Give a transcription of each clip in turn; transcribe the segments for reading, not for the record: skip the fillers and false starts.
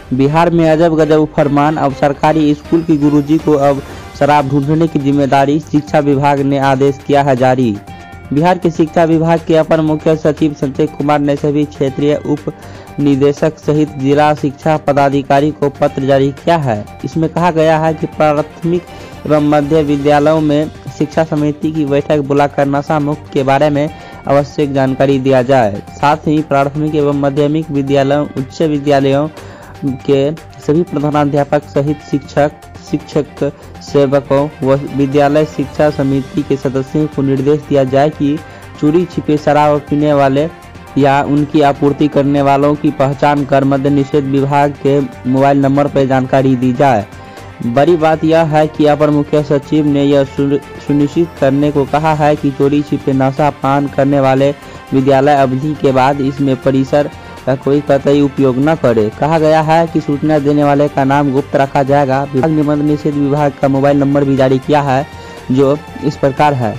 बिहार में अजब गजब फरमान, अब सरकारी स्कूल की गुरुजी को अब शराब ढूंढने की जिम्मेदारी, शिक्षा विभाग ने आदेश किया है जारी। बिहार के शिक्षा विभाग के अपर मुख्य सचिव संजय कुमार ने सभी क्षेत्रीय उप निदेशक सहित जिला शिक्षा पदाधिकारी को पत्र जारी किया है। इसमें कहा गया है कि प्राथमिक एवं मध्य विद्यालयों में शिक्षा समिति की बैठक बुलाकर नशा मुक्त के बारे में आवश्यक जानकारी दिया जाए। साथ ही प्राथमिक एवं माध्यमिक विद्यालयों, उच्च विद्यालयों के सभी प्रधानाध्यापक सहित शिक्षक सेवकों व विद्यालय शिक्षा समिति के सदस्यों को निर्देश दिया जाए कि चोरी छिपे शराब पीने वाले या उनकी आपूर्ति करने वालों की पहचान कर मद्य निषेध विभाग के मोबाइल नंबर पर जानकारी दी जाए। बड़ी बात यह है कि अपर मुख्य सचिव ने यह सुनिश्चित करने को कहा है कि चोरी छिपे नशा पान करने वाले विद्यालय अवधि के बाद इसमें परिसर का कोई कतई उपयोग न करे। कहा गया है कि सूचना देने वाले का नाम गुप्त रखा जाएगा। विभाग ने मद्य निषेध विभाग का मोबाइल नंबर भी जारी किया है, जो इस प्रकार है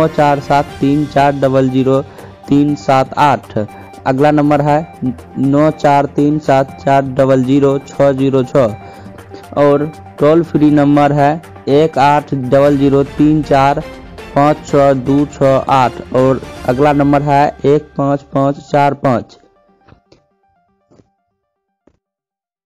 9473400378। अगला नंबर है 9437400606 और टोल फ्री नंबर है 180034562628 और अगला नंबर है 15545।